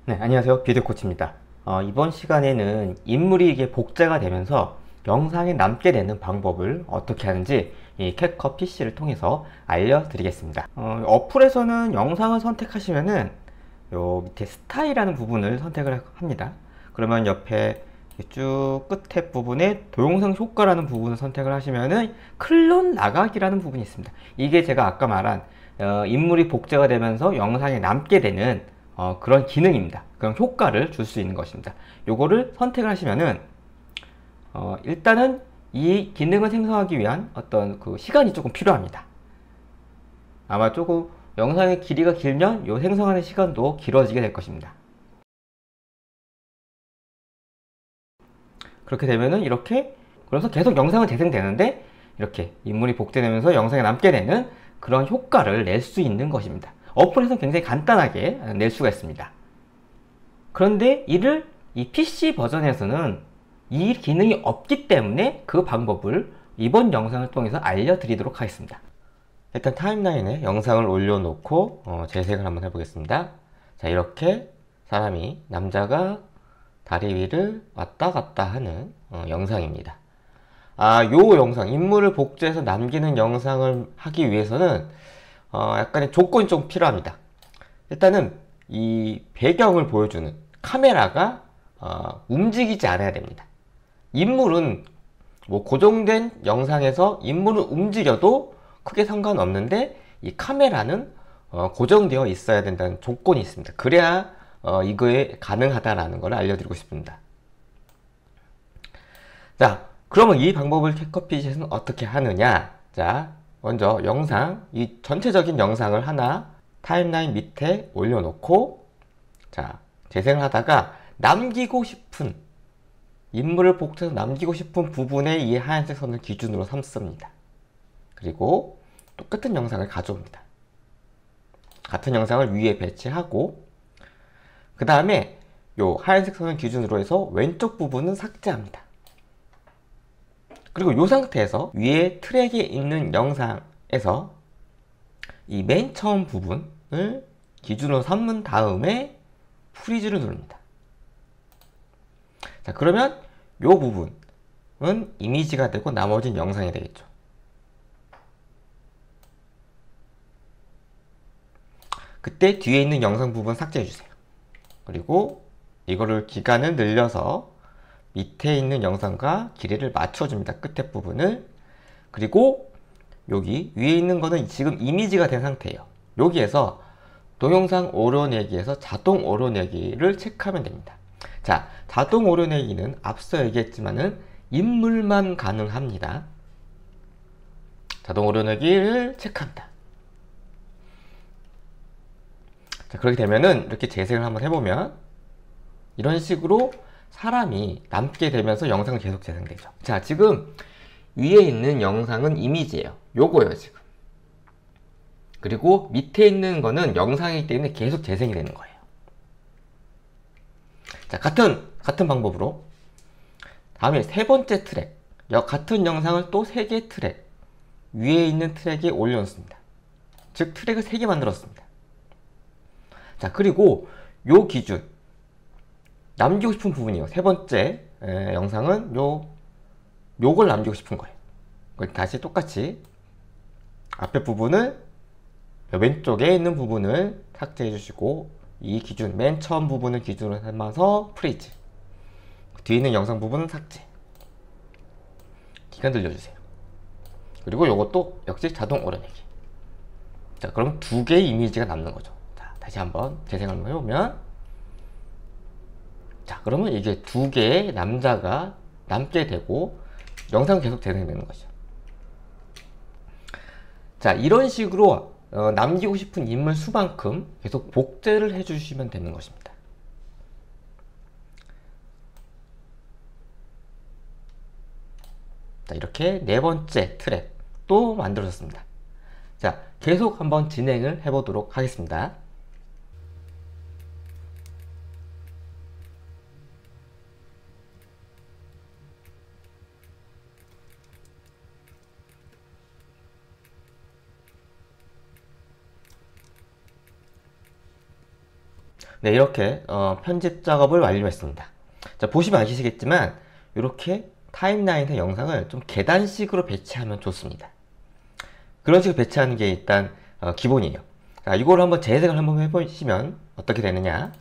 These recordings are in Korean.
네, 안녕하세요. 비디오코치입니다. 이번 시간에는 인물이 이게 복제가 되면서 영상에 남게 되는 방법을 어떻게 하는지 이 캡컷 PC를 통해서 알려드리겠습니다. 어플에서는 영상을 선택하시면은 요 밑에 스타일이라는 부분을 선택을 합니다. 그러면 옆에 쭉 끝에 부분에 동영상 효과라는 부분을 선택을 하시면은 클론 나가기라는 부분이 있습니다. 이게 제가 아까 말한 인물이 복제가 되면서 영상에 남게 되는 그런 기능입니다. 그런 효과를 줄 수 있는 것입니다. 요거를 선택을 하시면은 일단은 이 기능을 생성하기 위한 어떤 그 시간이 조금 필요합니다. 아마 조금 영상의 길이가 길면 요 생성하는 시간도 길어지게 될 것입니다. 그렇게 되면은 이렇게 그래서 계속 영상은 재생되는데 이렇게 인물이 복제되면서 영상에 남게 되는 그런 효과를 낼 수 있는 것입니다. 어플에서는 굉장히 간단하게 낼 수가 있습니다. 그런데 이를 이 PC 버전에서는 이 기능이 없기 때문에 그 방법을 이번 영상을 통해서 알려드리도록 하겠습니다. 일단 타임라인에 영상을 올려놓고 재생을 한번 해보겠습니다. 자, 이렇게 사람이 남자가 다리 위를 왔다 갔다 하는 영상입니다. 요 영상, 인물을 복제해서 남기는 영상을 하기 위해서는 약간의 조건이 좀 필요합니다. 일단은 이 배경을 보여주는 카메라가 움직이지 않아야 됩니다. 인물은 뭐 고정된 영상에서 인물은 움직여도 크게 상관없는데 이 카메라는 고정되어 있어야 된다는 조건이 있습니다. 그래야 이거에 가능하다라는 걸 알려드리고 싶습니다. 자, 그러면 이 방법을 캡컷핏에서는 어떻게 하느냐? 자, 먼저 영상, 이 전체적인 영상을 하나 타임라인 밑에 올려놓고, 자, 재생을 하다가 남기고 싶은, 인물을 복제해서 남기고 싶은 부분에 이 하얀색 선을 기준으로 삼습니다. 그리고 똑같은 영상을 가져옵니다. 같은 영상을 위에 배치하고, 그 다음에 요 하얀색 선을 기준으로 해서 왼쪽 부분은 삭제합니다. 그리고 이 상태에서 위에 트랙에 있는 영상에서 이 맨 처음 부분을 기준으로 삼은 다음에 프리즈를 누릅니다. 자, 그러면 이 부분은 이미지가 되고 나머지는 영상이 되겠죠. 그때 뒤에 있는 영상 부분 삭제해 주세요. 그리고 이거를 기간을 늘려서 밑에 있는 영상과 길이를 맞춰줍니다. 끝에 부분을. 그리고 여기 위에 있는 거는 지금 이미지가 된 상태예요. 여기에서 동영상 오려내기에서 자동 오려내기를 체크하면 됩니다. 자, 자동 오려내기는 앞서 얘기했지만은 인물만 가능합니다. 자동 오려내기를 체크합니다. 자, 그렇게 되면은 이렇게 재생을 한번 해보면 이런 식으로 사람이 남게 되면서 영상은 계속 재생되죠. 자, 지금 위에 있는 영상은 이미지예요. 요거예요, 지금. 그리고 밑에 있는 거는 영상이기 때문에 계속 재생이 되는 거예요. 자, 같은 방법으로 다음에 세 번째 트랙, 같은 영상을 또 세 개 트랙 위에 있는 트랙에 올려놓습니다. 즉 트랙을 세 개 만들었습니다. 자, 그리고 요 기준 남기고 싶은 부분이요. 세 번째 영상은 요걸 남기고 싶은 거예요. 다시 똑같이 앞에 부분을 왼쪽에 있는 부분을 삭제해 주시고 이 기준 맨 처음 부분을 기준으로 삼아서 프리즈, 뒤에 있는 영상 부분은 삭제, 기간 늘려주세요. 그리고 요것도 역시 자동 오려내기. 자, 그럼 두 개의 이미지가 남는 거죠. 자, 다시 한번 재생을 한번 해보면, 자, 그러면 이게 두 개의 남자가 남게 되고 영상은 계속 재생되는 거죠. 자, 이런 식으로 남기고 싶은 인물 수만큼 계속 복제를 해주시면 되는 것입니다. 자, 이렇게 네 번째 트랙 또 만들어졌습니다. 자, 계속 한번 진행을 해보도록 하겠습니다. 네, 이렇게 편집 작업을 완료했습니다. 자, 보시면 아시겠지만 이렇게 타임라인의 영상을 좀 계단식으로 배치하면 좋습니다. 그런 식으로 배치하는 게 일단 기본이에요. 자, 이걸 한번 재생을 한번 해보시면 어떻게 되느냐.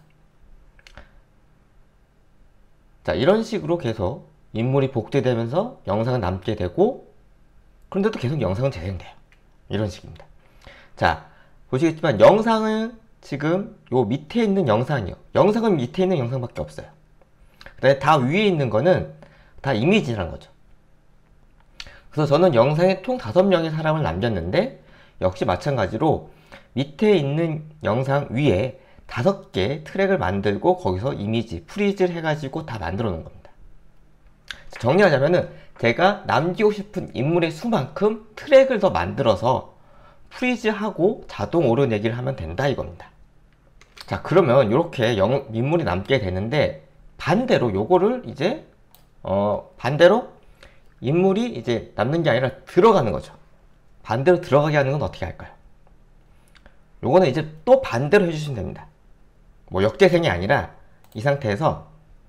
자, 이런 식으로 계속 인물이 복제되면서 영상은 남게 되고, 그런데도 계속 영상은 재생돼요. 이런 식입니다. 자, 보시겠지만 영상은 지금 요 밑에 있는 영상이요. 영상은 밑에 있는 영상밖에 없어요. 그다음에 다 위에 있는 거는 다 이미지라는 거죠. 그래서 저는 영상에 총 5명의 사람을 남겼는데, 역시 마찬가지로 밑에 있는 영상 위에 5개 트랙을 만들고 거기서 이미지, 프리즈를 해가지고 다 만들어 놓은 겁니다. 정리하자면은 제가 남기고 싶은 인물의 수만큼 트랙을 더 만들어서 프리즈하고 자동 오르내기를 하면 된다 이겁니다. 자, 그러면 이렇게 인물이 남게 되는데, 반대로 요거를 이제 반대로 인물이 이제 남는 게 아니라 들어가는 거죠. 반대로 들어가게 하는 건 어떻게 할까요? 요거는 이제 또 반대로 해주시면 됩니다. 뭐 역재생이 아니라 이 상태에서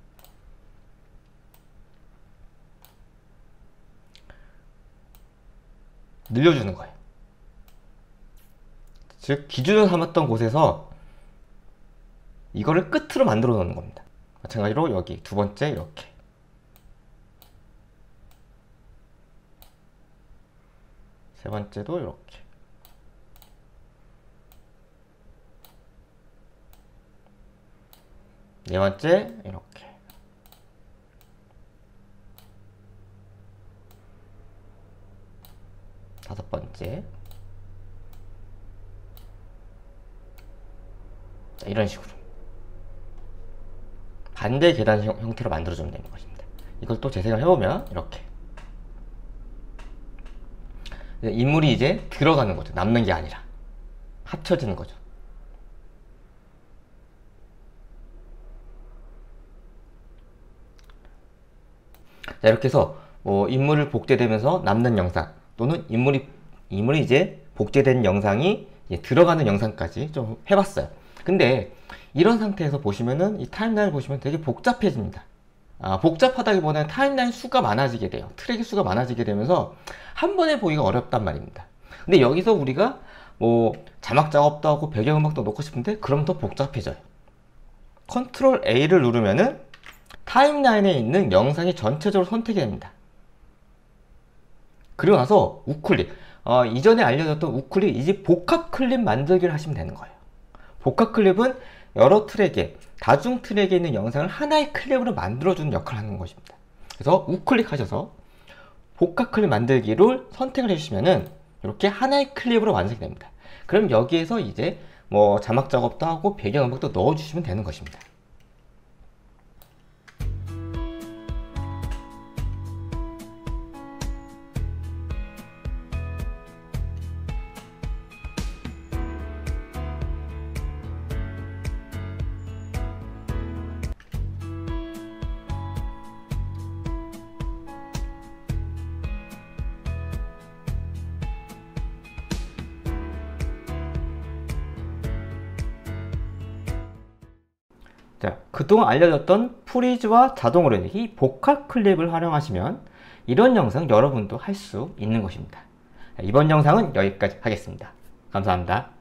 늘려주는 거예요. 즉 기준을 삼았던 곳에서 이거를 끝으로 만들어 놓는 겁니다. 마찬가지로 여기 두 번째 이렇게, 세 번째도 이렇게, 네 번째 이렇게, 다섯 번째, 자, 이런 식으로 반대 계단 형태로 만들어주면 되는 것입니다. 이걸 또 재생을 해보면 이렇게 인물이 이제 들어가는 거죠. 남는 게 아니라 합쳐지는 거죠. 자, 이렇게 해서 뭐 인물을 복제되면서 남는 영상, 또는 인물이 이제 복제된 영상이 이제 들어가는 영상까지 좀 해봤어요. 근데 이런 상태에서 보시면은 이 타임라인을 보시면 되게 복잡해집니다. 복잡하다기보다는 타임라인 수가 많아지게 돼요. 트랙의 수가 많아지게 되면서 한 번에 보기가 어렵단 말입니다. 근데 여기서 우리가 뭐 자막 작업도 하고 배경음악도 넣고 싶은데 그럼 더 복잡해져요. 컨트롤 A를 누르면은 타임라인에 있는 영상이 전체적으로 선택이 됩니다. 그리고 나서 우클릭, 이전에 알려줬던 우클릭, 이제 복합 클립 만들기를 하시면 되는 거예요. 복합 클립은 여러 트랙에, 다중 트랙에 있는 영상을 하나의 클립으로 만들어주는 역할을 하는 것입니다. 그래서 우클릭 하셔서 복합 클립 만들기를 선택을 해주시면은 이렇게 하나의 클립으로 완성이 됩니다. 그럼 여기에서 이제 뭐 자막 작업도 하고 배경음악도 넣어주시면 되는 것입니다. 자, 그동안 알려졌던 프리즈와 자동 오르내기, 복합 클립을 활용하시면 이런 영상 여러분도 할 수 있는 것입니다. 이번 영상은 여기까지 하겠습니다. 감사합니다.